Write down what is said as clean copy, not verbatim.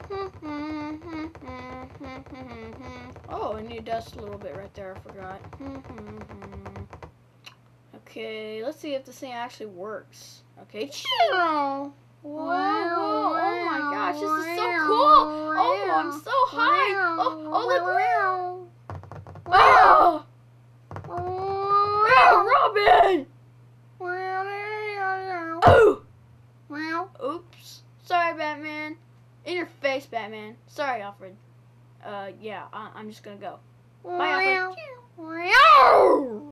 Oh, I need to dust a little bit right there. I forgot. Okay, let's see if this thing actually works. Okay. Whoa, whoa, oh my gosh, this is so cool! Oh, I'm so high! Oh, look! Oh! Oh, Robin! Oh! Oops. Sorry, Batman. In your face, Batman. Sorry, Alfred. Yeah, I'm just gonna go. Bye, Alfred.